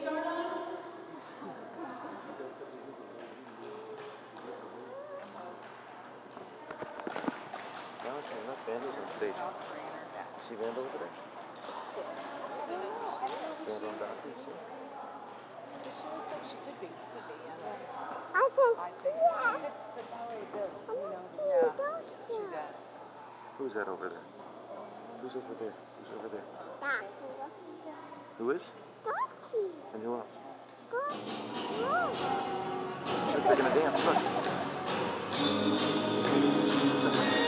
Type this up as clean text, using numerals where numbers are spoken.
No, she's not. Vandal's on stage. See Vandal over there? Vandal on balcony, see? She looks like she could be. I can I think she fits the ballet bill. Yeah, she does. Who's that over there? Who's over there? Who's over there? Who is? And who else? They're gonna dance, look.